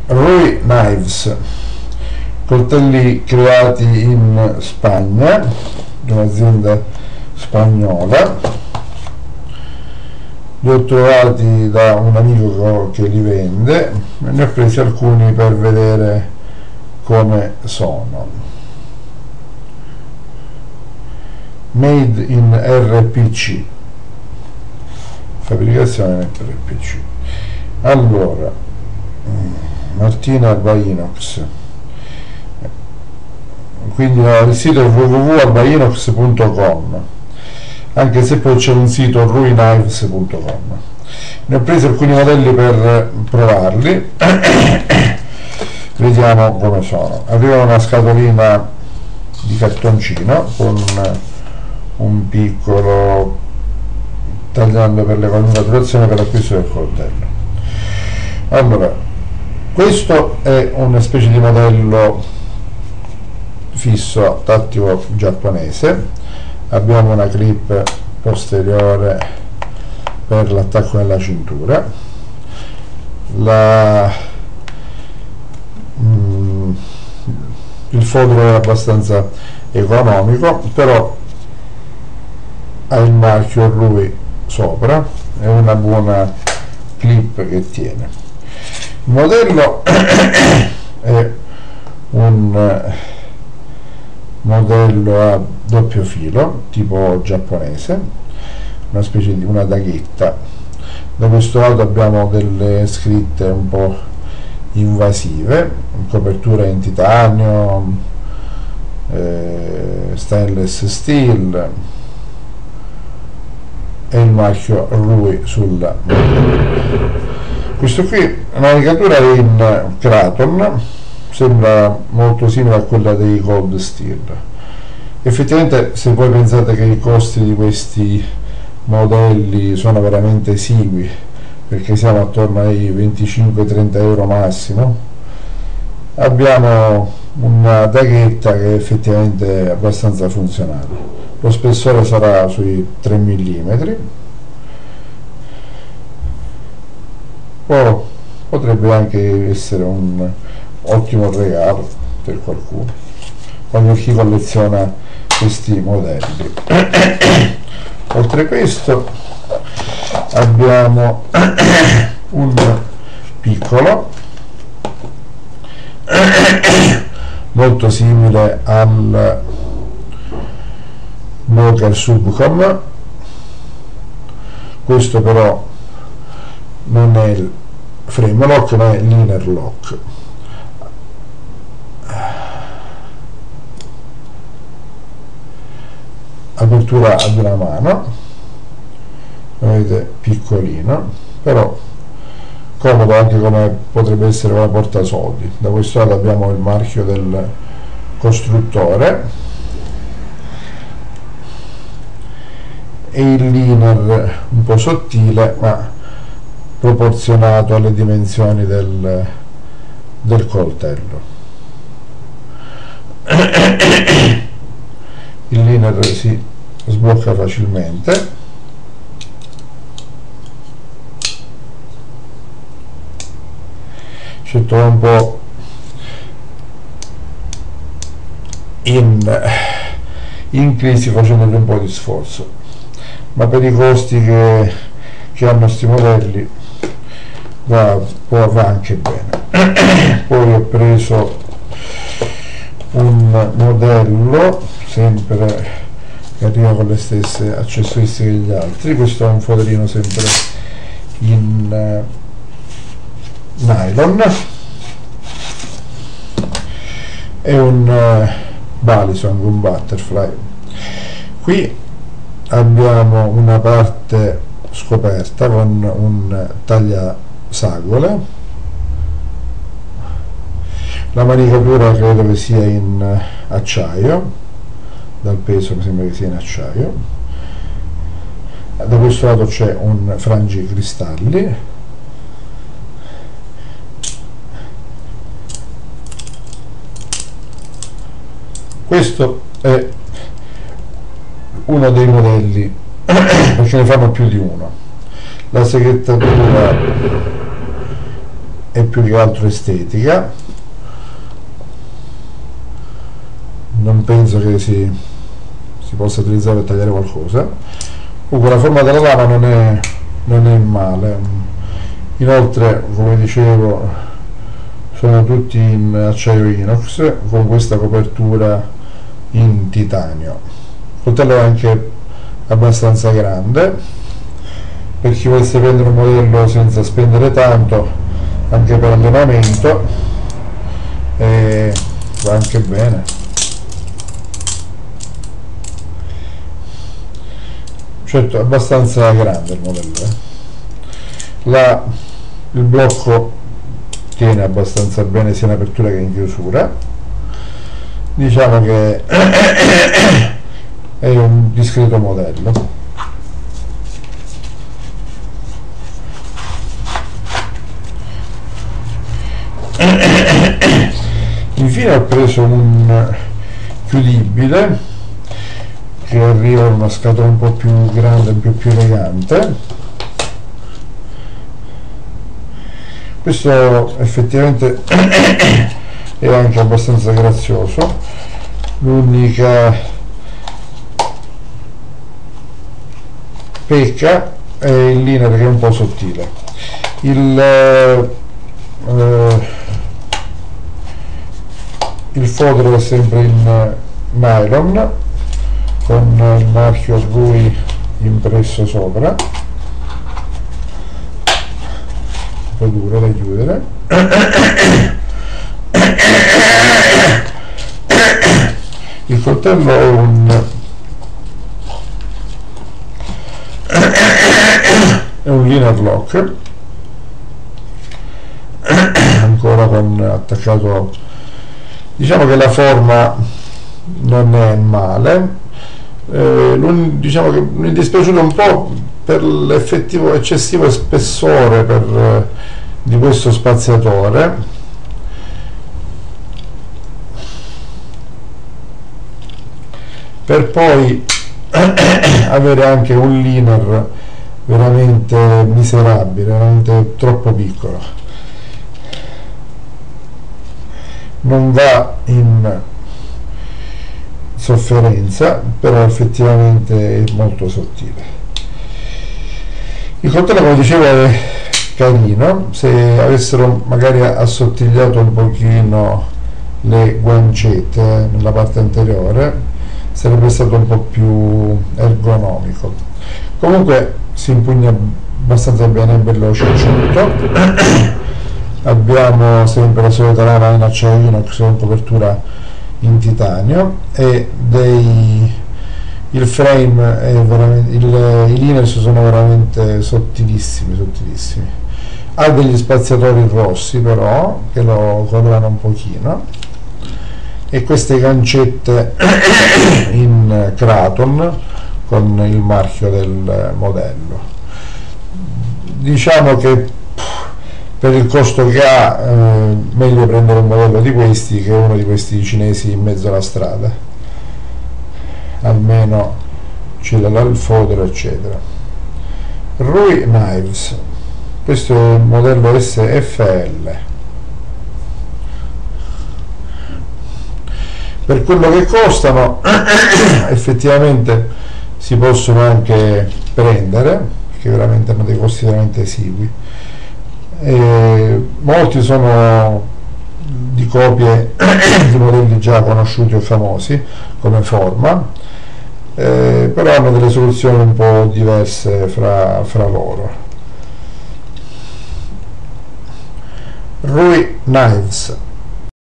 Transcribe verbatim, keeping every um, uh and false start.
Rui Knives, coltelli creati in Spagna, di un'azienda spagnola. Li ho trovati da un amico che li vende e ne ho presi alcuni per vedere come sono. Made in R P C, fabbricazione R P C. Allora, Martina Alba Inox, quindi il sito è w w w punto alba inox punto com, anche se poi c'è un sito rui knives punto com. Ne ho presi alcuni modelli per provarli. Vediamo come sono. Arriva una scatolina di cartoncino con un piccolo tagliando per le confaturazioni per l'acquisto del coltello. Allora, questo è una specie di modello fisso tattico giapponese. Abbiamo una clip posteriore per l'attacco nella cintura. La, mm, il fodero è abbastanza economico, però ha il marchio Rui sopra, è una buona clip che tiene. Il modello è un modello a doppio filo tipo giapponese, una specie di una daghetta. Da questo lato abbiamo delle scritte un po' invasive, copertura in titanio, eh, stainless steel e il marchio Rui sulla modello. Questo qui, la navigatura è in Kraton, sembra molto simile a quella dei Cold Steel. Effettivamente, se voi pensate che i costi di questi modelli sono veramente esigui, perché siamo attorno ai venticinque trenta euro massimo, abbiamo una daghetta che effettivamente è abbastanza funzionale. Lo spessore sarà sui tre millimetri. Oh, potrebbe anche essere un ottimo regalo per qualcuno, quando chi colleziona questi modelli. Oltre a questo abbiamo un piccolo molto simile al Nokia Subcom. Questo però non è il frame lock, ma è l'inner lock. Apertura ad una mano, vedete, piccolino, però comodo anche come potrebbe essere una portasoldi. Da questo lato abbiamo il marchio del costruttore e il liner un po' sottile ma proporzionato alle dimensioni del, del coltello. Il liner si sblocca facilmente. Ci trova un po' in, in crisi, facendogli un po' di sforzo, ma per i costi che, che hanno sti modelli va, va anche bene. Poi ho preso un modello sempre che arriva con le stesse accessoristiche degli altri. Questo è un foderino sempre in uh, nylon, è un uh, Balisong, un butterfly. Qui abbiamo una parte scoperta con un tagliasagole. La manicatura credo che sia in acciaio, dal peso mi sembra che sia in acciaio. Da questo lato c'è un frangicristalli. Questo è uno dei modelli, ce ne fanno più di uno. La seghettatura è più che altro estetica, non penso che si, si possa utilizzare per tagliare qualcosa. Comunque la forma della lama non è, non è male. Inoltre, come dicevo, sono tutti in acciaio inox con questa copertura in titanio. Il coltello è anche abbastanza grande per chi volesse prendere un modello senza spendere tanto, anche per allenamento, e va anche bene. Certo, è abbastanza grande il modello, eh. La, il blocco tiene abbastanza bene sia in apertura che in chiusura. Diciamo che è un discreto modello. Infine ho preso un chiudibile che arriva in una scatola un po' più grande, un po' più elegante. Questo effettivamente è anche abbastanza grazioso. L'unica pecca è il liner, che è un po' sottile. Il, eh, il fodero è sempre in nylon con il marchio Rui impresso sopra, un po' duro da chiudere. Il coltello è un è un liner lock, ancora con attaccato. Diciamo che la forma non è male, eh, diciamo che mi è dispiaciuto un po' per l'effettivo eccessivo spessore per, eh, di questo spaziatore. Per poi avere anche un liner veramente miserabile, veramente troppo piccolo. Non va in sofferenza, però effettivamente è molto sottile. Il coltello, come dicevo, è carino. Se avessero magari assottigliato un pochino le guancette nella parte anteriore, sarebbe stato un po' più ergonomico. Comunque si impugna abbastanza bene, è bello ciucciuto. Abbiamo sempre la solita lama in acciaio inox con copertura in titanio, e dei, il frame è veramente, il, i liners sono veramente sottilissimi, sottilissimi. Ha degli spaziatori rossi però che lo colorano un pochino, e queste gancette in Kraton con il marchio del modello. Diciamo che per il costo che ha, eh, meglio prendere un modello di questi che uno di questi cinesi in mezzo alla strada, almeno c'è il fodero eccetera. Rui Knives, questo è il modello S F L. Per quello che costano effettivamente si possono anche prendere, perché veramente hanno dei costi veramente esigui. E molti sono di copie di modelli già conosciuti o famosi come forma, eh, però hanno delle soluzioni un po' diverse fra, fra loro. Rui Knives.